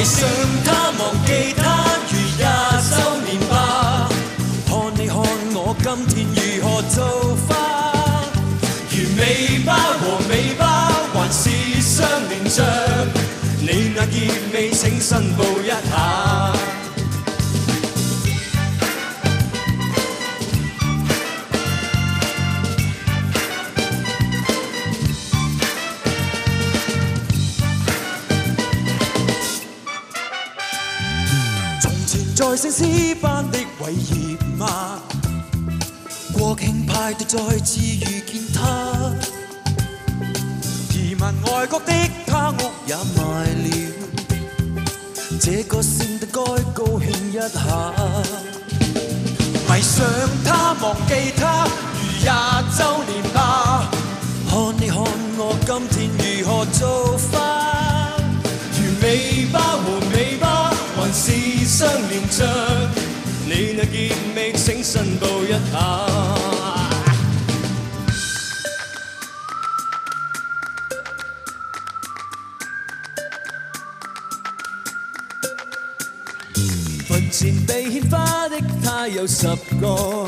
想他忘記他，如20周年吧。看你看我今天如何做法，如尾巴和尾巴還是相連着，你那結尾請申報一下。在聖詩班的偉業嗎？國慶派對再次遇見他，移民外國的他屋也賣了，這個聖誕該高興一下。迷上他忘記他，如20周年吧。看你看我今天如何做法，如尾巴和尾巴。還是相連着，你那結尾請申報一下。墳前被獻花的他有10個，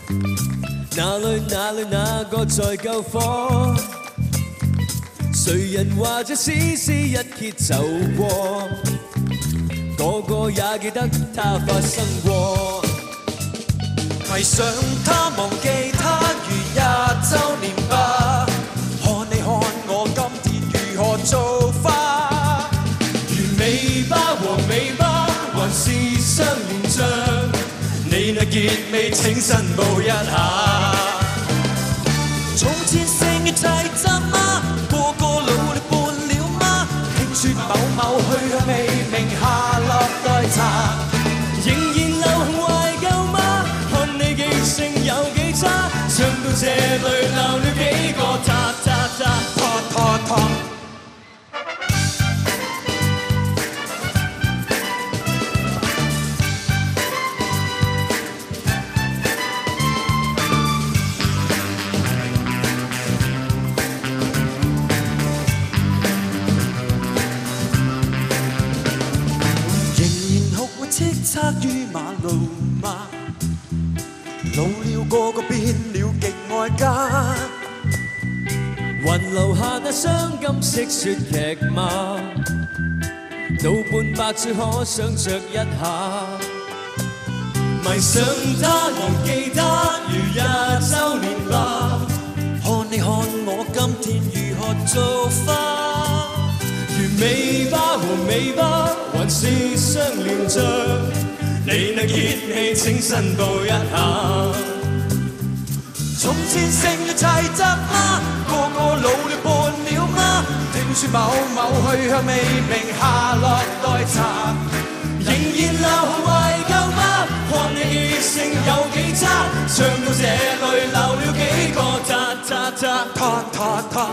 哪個在救火？誰人話這絲絲一揭就過？個個也記得他發生過，迷上他忘記他，如20周年吧。看你看我今天如何做法，如尾巴和尾巴還是相連着，你那結尾請申報一下。從前成日齊集嗎？個個努力半了嗎？聽說某某去向未明下落待查，仍然流行懷舊嗎？看你記性有幾差，唱到這裏流了幾個他他他他他他。叱咤於馬路嗎？老了個個變了極愛家，雲留下那傷感色雪劇嗎？到半百歲可想着一下，迷上他忘記他，如20周年吧。看你看我今天如何做法，如尾巴和尾巴還是相連着，你那結氣請申報一下。從前成日齊集嗎？個個老了半了嗎？聽說某某去向未明下落待查，仍然流行懷舊嗎？看你記性有幾差，唱到這裏流了幾個他他他他他他。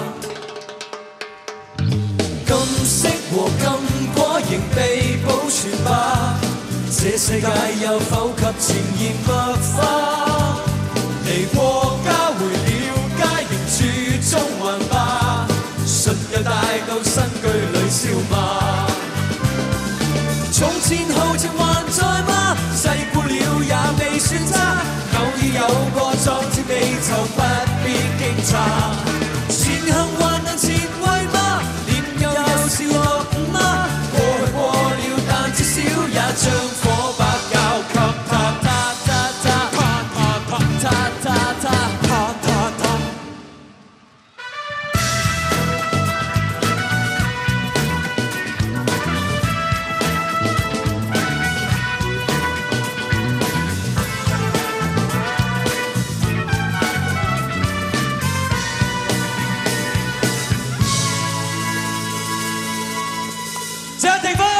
金色和金果仍被保存吧，這世界有否及前言墨花？離國家回了家，仍住中環吧，信有帶到新居裏笑罵。從前豪情還在嗎？世故了也未算差，偶爾有個壯志未酬不必驚詫，前行還能前衛嗎？又是落伍嗎？過去過了，但至少也將火把交給他，他他他他他他他他他他他。謝霆鋒。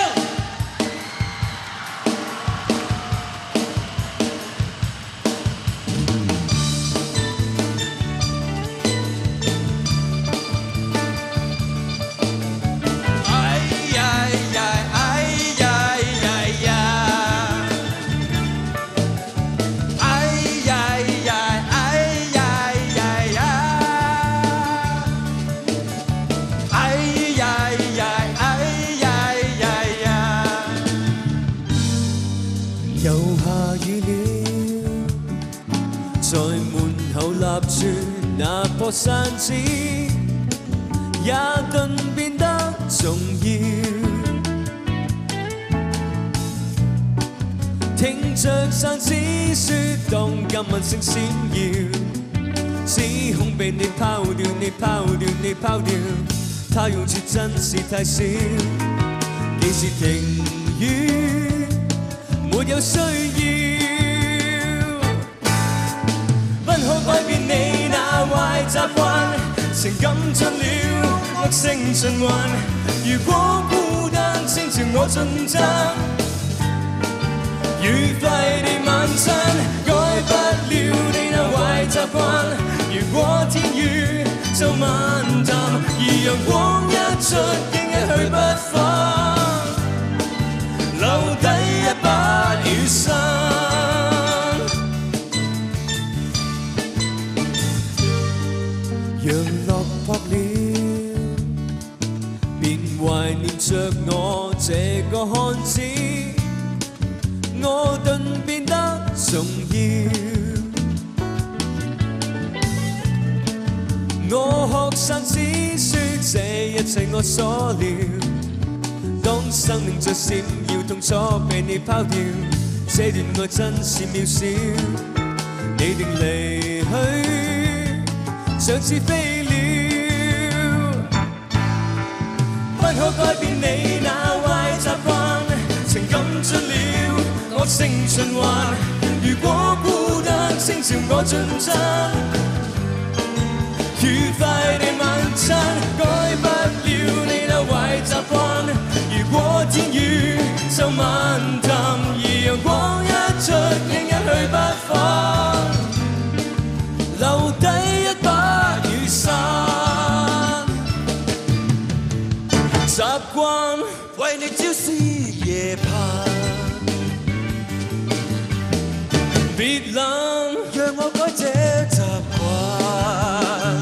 和散紙，也頓變得重要。聽着散紙說動感吻聲閃耀，指控被你拋掉，你拋掉，你拋掉，他用處真是太少。幾時停語，沒有需要，不可改變你那壞習慣，情感進了惡性循環。如果孤單，請朝我盡責。愉快地晚餐，改不了你那壞習慣。如果天雨就漫談，而陽光一出，經一去不返，留低一把雨傘。陽落撲了，便懷念着我這個漢子。我頓變得重要，我學散紙說這一切我所料。當生命在閃耀，痛楚被你拋掉，這段愛真是渺小。你定離去，像似飛鳥，不可改變你那壞習慣，情感進了惡性循環。如果孤單，請朝我盡責。愉快地晚餐，改不了你那壞習慣。如果天雨就漫談，而陽光一出，應一去不返，留低一把雨傘。習慣為你朝思夜盼。別諗，讓我改這習慣。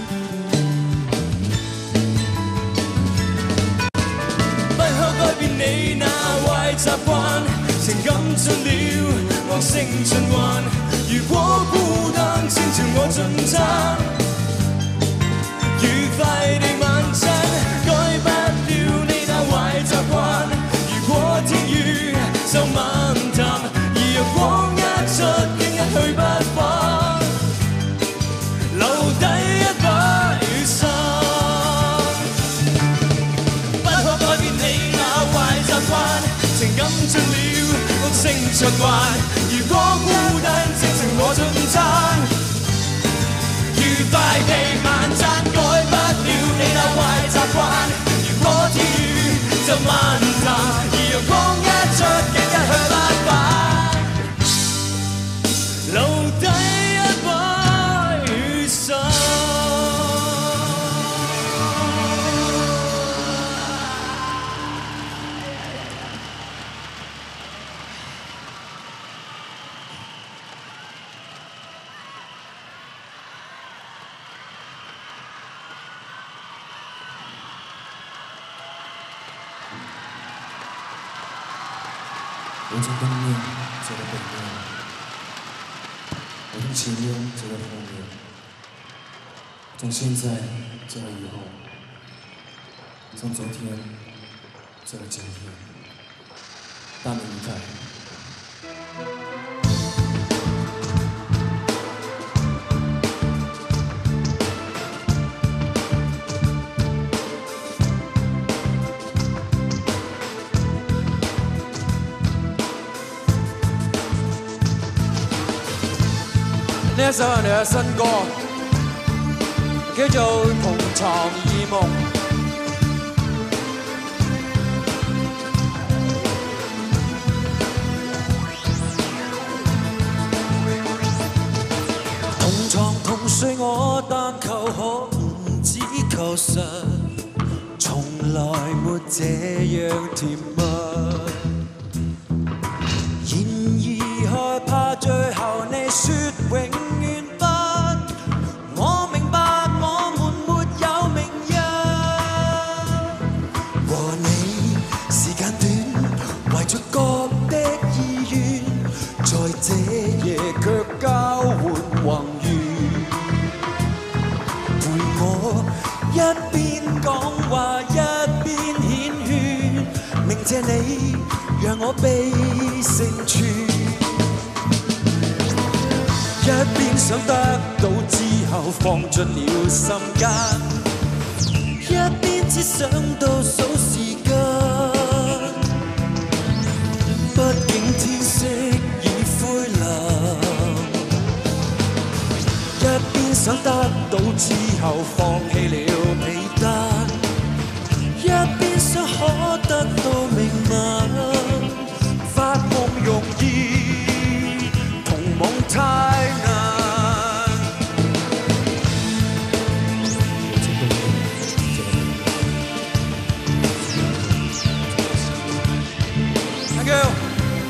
不可改變你那壞習慣，情感進了惡性循環。如果孤單，請朝我盡責。愉快地晚餐，改不了你那壞習慣。如果天雨就漫談，而陽光出經一去不返，留低一把雨傘。不可改變你那壞習慣，情感進了惡性循環。如果孤單，請朝我盡責。愉快地晚餐，改不了你那壞習慣。如果天雨就漫談，而陽光一出，經一去不返。留低一把雨傘。 我从东面走到北面，我从前面走到后面，从现在走到以后，从昨天走到今天，大明舞台。 呢一首係我哋嘅新歌，叫做《同床異夢》。同床同睡我但求可唔只求實，從來沒這樣甜蜜。然而害怕最後你説永遠不，我明白我們沒有明日。和你時間短，懷着各的意願，在這夜卻交換宏願。 謝你，讓我被成全。一邊想得到之後放進了心間，一邊只想到數時間。畢竟天色已灰藍，一邊想得到之後放棄了被單，一邊想可得到明晚。發夢容易，同夢太難。Thank you。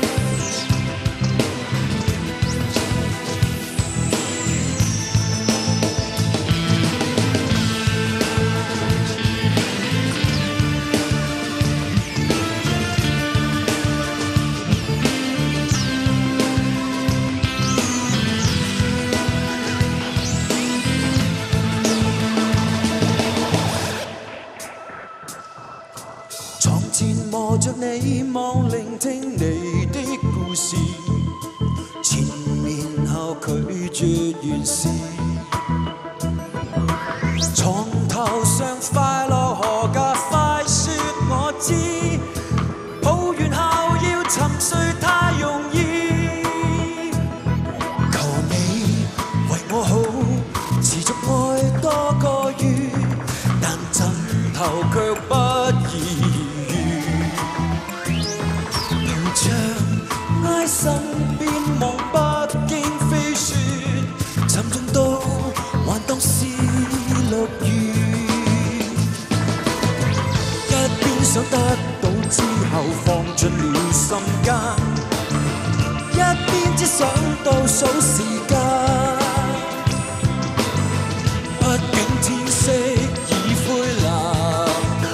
床前磨着你，望聆聽你的故事，前面後拒絕完事。床頭上快樂何價，快說我知。抱完後要沉睡太容易，求你為我好，持續愛多個月，但枕頭卻不易。挨身邊望北京飛雪，沉重到還當是6月。一邊想得到之後放進了心間，一邊只想倒數時間。畢竟天色已灰藍，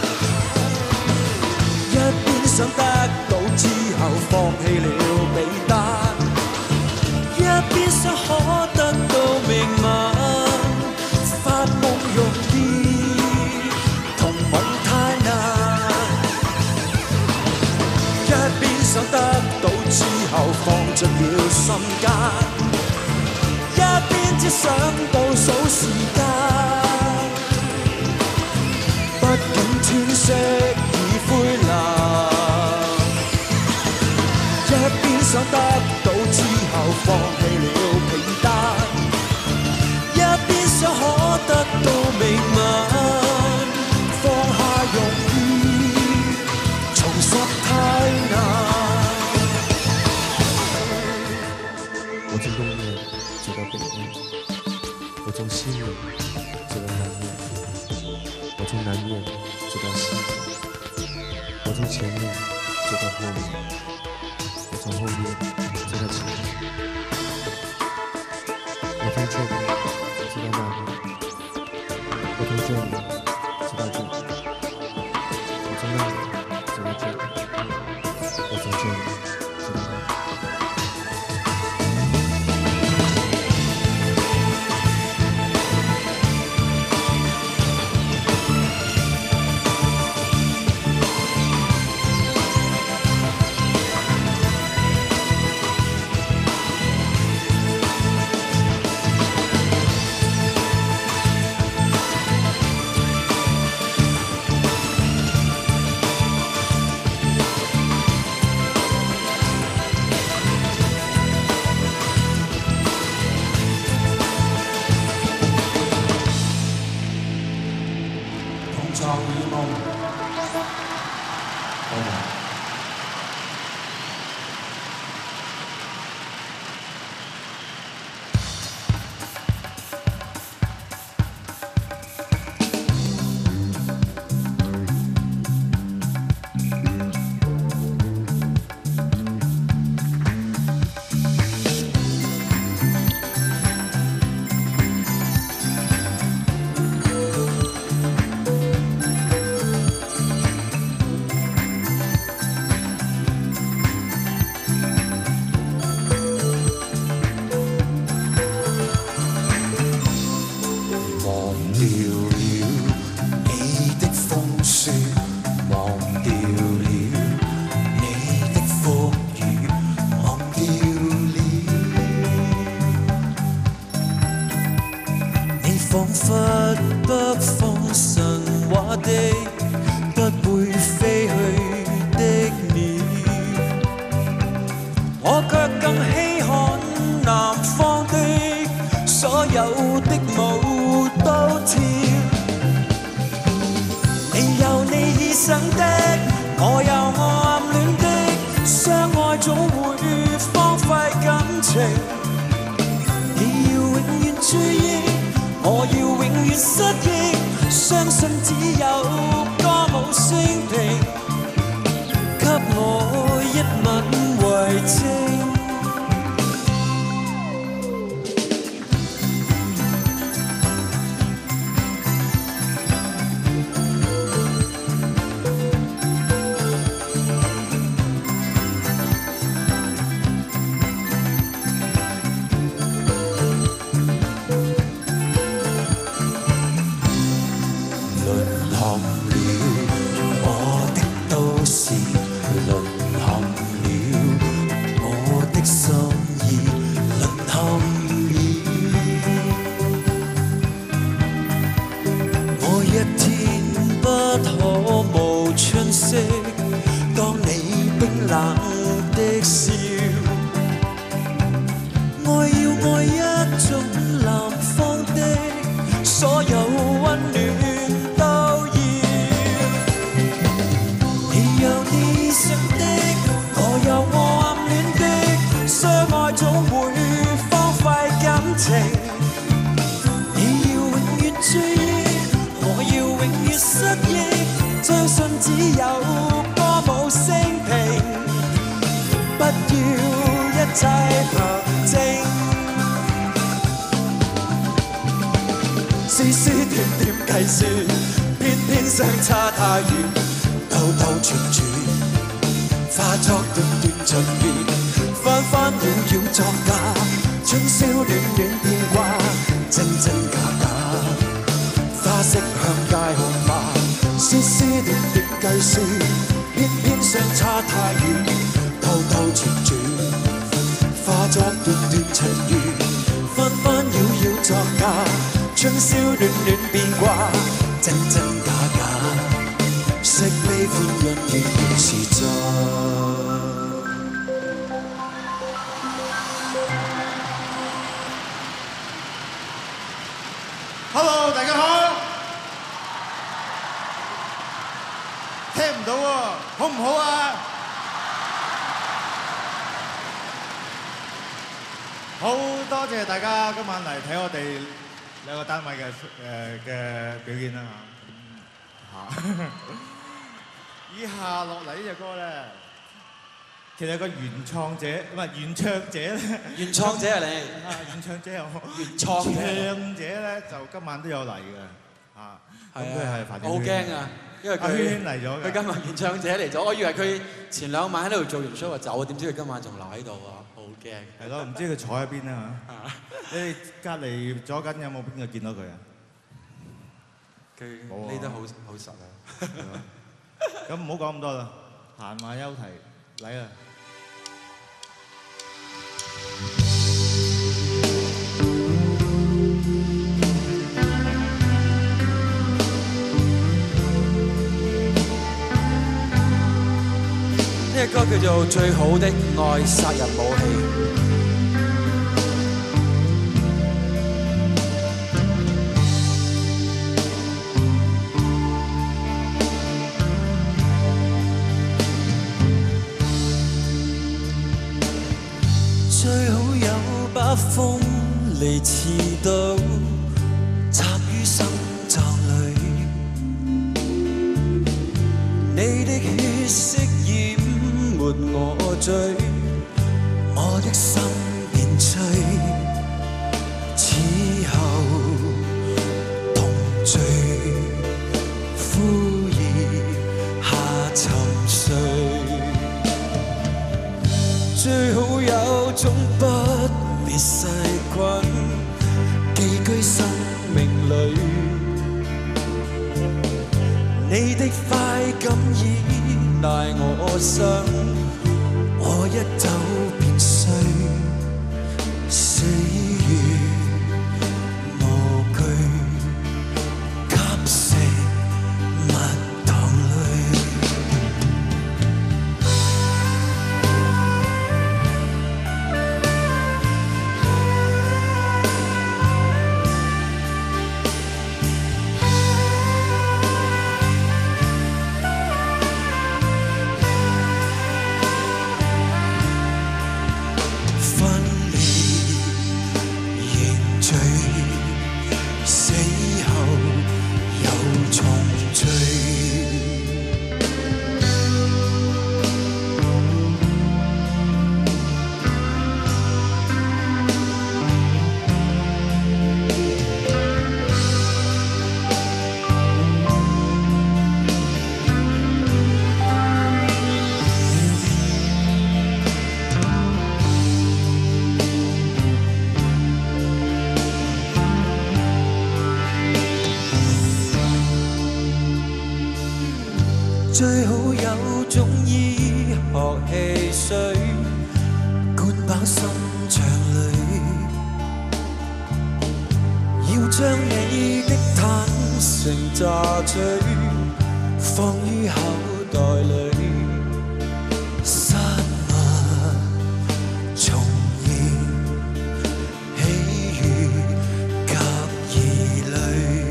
一邊想得到之後放棄了被單，一邊想可得到明晚。發夢容易，同夢太難。一邊想得到之後放進了心間，一邊只想倒數時間。畢竟天色已灰藍，一邊想得到之後放棄了被單，一邊想可得到明晚。放下容易，重拾太難。 我從東面走到北面，我從西面走到南面，我從南面走到西面，我從前面走到後面，我從後面走到前面，我從這邊走到那邊，我從這裡走到這裡，我從那裡走到這裡，我從這裡走到那裡。 越失憶，相信只有歌舞升平，給我一吻為證。當你冰冷的笑，愛要愛一種南方的，所有溫暖都要。你有你想的，我有我暗戀的，相愛總會荒廢感情。你要永遠追憶，我要永遠失憶，相信只有歌舞升平，不要一切憑證。絲絲點點計算，偏偏相差太遠，兜兜轉轉，化作段段隨便，翻翻繞繞作假，春宵暖暖變卦，真真假假，花色向街號碼。絲絲點點計算，偏偏相差太遠，兜兜轉轉，化作段段隨緣，翻翻繞繞作假，春宵暖暖變卦，真真假假，惜悲歡欣原來是真。 Hello， 大家好。聽唔到喎，好唔好啊？好多謝大家今晚嚟睇我哋兩個單位嘅表演啦嚇。以下落嚟呢隻歌咧，其實有個原創者唔係原唱者咧， 原創者係你啊，原唱者有原創者咧就今晚都有嚟嘅嚇。咁佢係范展我好驚啊！因為佢嚟咗， 佢今日原唱者嚟咗，我以為佢前兩晚喺度做完 show 就走，點知佢今晚仲留喺度啊！好驚。 係咯，唔知佢坐喺邊啊嚇。你哋隔離左近有冇邊個見到佢啊？ 佢匿得好實啊！ 咁唔好講咁多啦，閒話休題，嚟啊！ 呢個歌叫做《最好的愛殺人武器》。最好有把鋒利刺刀，插於心臟裏，你的血色淹沒我醉，我的心變碎，此後同醉，呼兒下沉睡。最好有種不滅細菌，寄居生命裏，你的快感依賴我心，我一走便碎，死於無懼，吸食蜜糖裏。 有種醫學汽水，灌飽心腸裏，要將你的坦誠榨取，放於口袋裏，失物重現，喜悅及疑慮。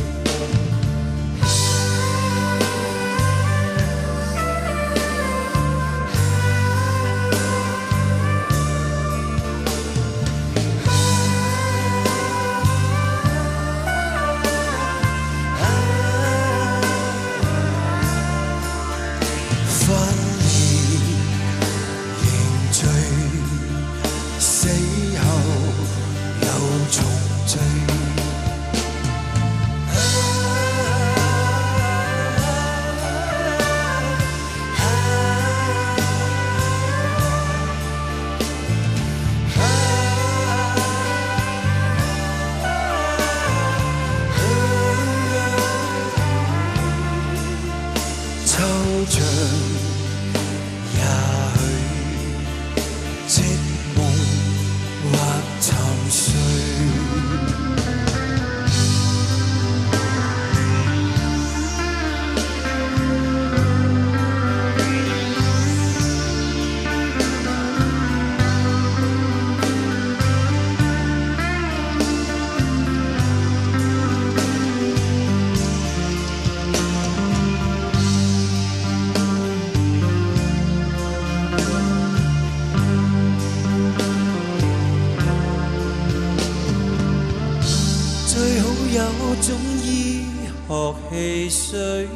汽水。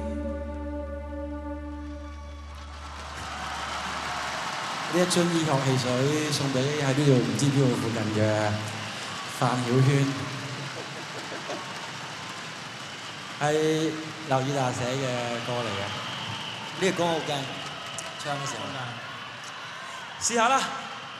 呢一樽醫學汽水送俾喺呢度唔知邊度附近嘅范曉萱，係劉以達寫嘅歌嚟嘅。呢個歌好驚，唱嘅時候。試下啦。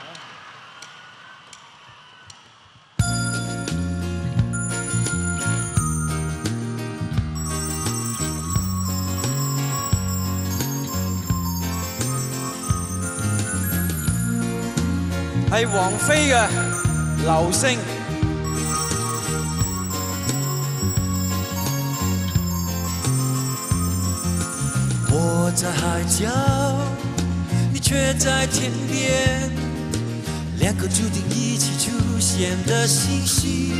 係王菲嘅《流星》。 我在海角，你却在天边，两个注定一起出现的星星，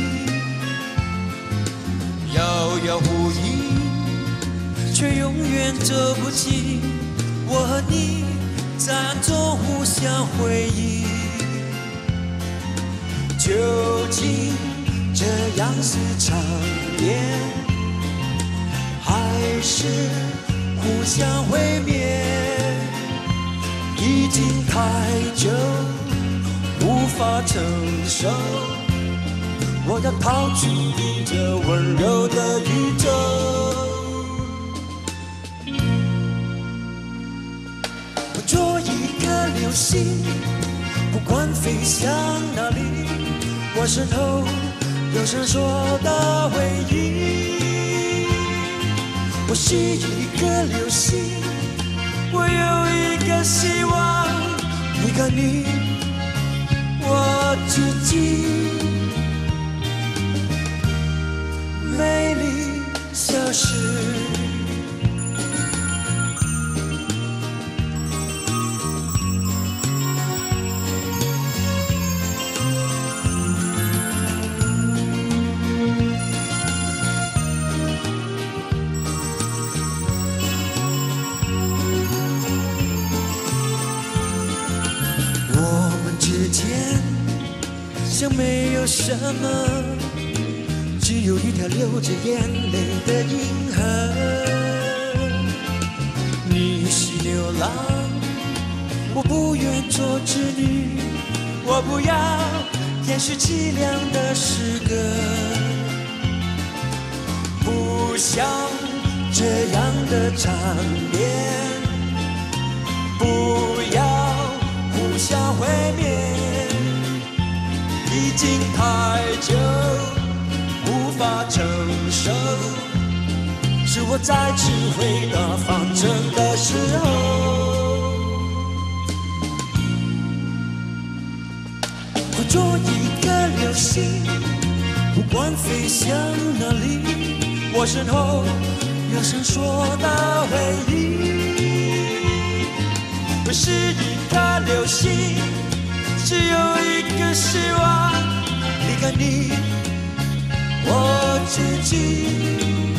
遥遥呼应，却永远走不近。我和你在暗中互相回忆。究竟这样是常恋，还是互相毁灭？已经太久，无法承受。我要逃出你这温柔的宇宙。我做一个流星，不管飞向哪里。我身后有闪烁的回忆，我是一个流星，我有一个希望，离开你，我自己美丽消失。像没有什么，只有一条流着眼泪的银河。你是牛郎，我不愿做织女，我不要延续凄凉的诗歌，不想这样的场面，不要互相毁灭。已经太久，无法承受， 是我在指挥的方针的时候。化作一个流星，不管飞向哪里，我身后有闪烁的回忆。我是一颗流星，只有一个希望，离开你，我自己。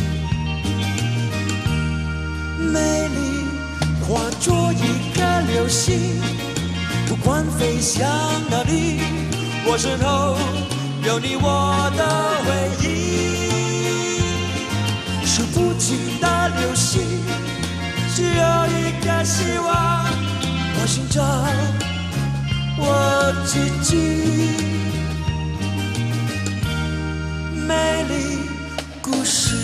美丽化作一颗流星，不管飞向哪里，我身后有你我的回忆。数不尽的流星，只有一个希望，我寻找我自己。美丽故事。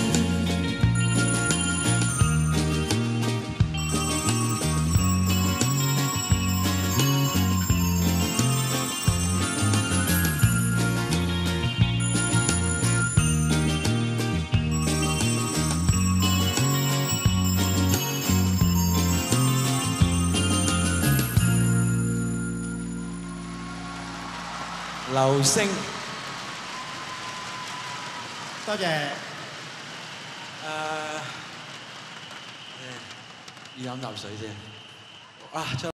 流星， 多謝。 要飲啖水先。啊！